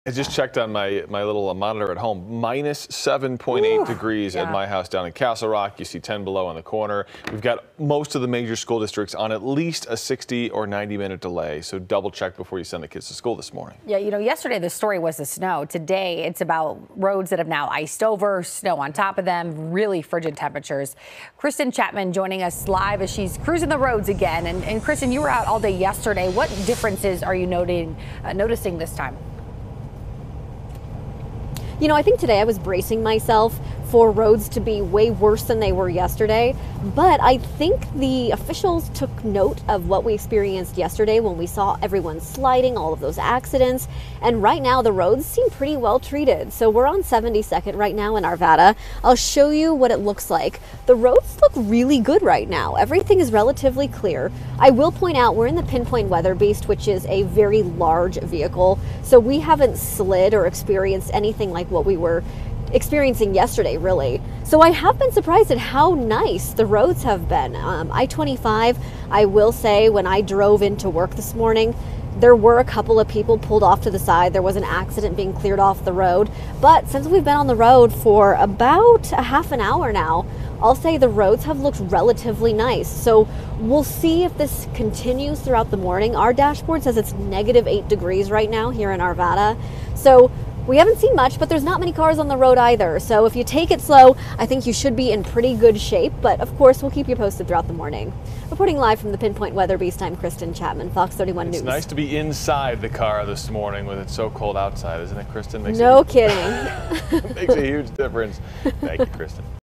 I just checked on my little monitor at home. Minus 7.8 degrees at my house down in Castle Rock. You see 10 below on the corner. We've got most of the major school districts on at least a 60 or 90-minute delay. So double check before you send the kids to school this morning. Yeah, you know, yesterday the story was the snow. Today it's about roads that have now iced over, snow on top of them, really frigid temperatures. Kristen Chapman joining us live as she's cruising the roads again. And Kristen, you were out all day yesterday. What differences are you noticing this time? You know, I think today I was bracing myself for roads to be way worse than they were yesterday, but I think the officials took note of what we experienced yesterday when we saw everyone sliding, all of those accidents, and right now the roads seem pretty well treated. So we're on 72nd right now in Arvada. I'll show you what it looks like. The roads look really good right now. Everything is relatively clear. I will point out we're in the Pinpoint Weather Beast, which is a very large vehicle, so we haven't slid or experienced anything like what we were experiencing yesterday, really. So I have been surprised at how nice the roads have been. I-25, I will say, when I drove into work this morning, there were a couple of people pulled off to the side. There was an accident being cleared off the road. But since we've been on the road for about a half an hour now, I'll say the roads have looked relatively nice. So we'll see if this continues throughout the morning. Our dashboard says it's -8 degrees right now here in Arvada. So we haven't seen much, but there's not many cars on the road either. So if you take it slow, I think you should be in pretty good shape. But of course, we'll keep you posted throughout the morning. Reporting live from the Pinpoint Weather Beast, I'm Kristen Chapman, Fox 31 News. It's nice to be inside the car this morning with it so cold outside, isn't it, Kristen? No kidding. Makes a huge difference. Thank you, Kristen.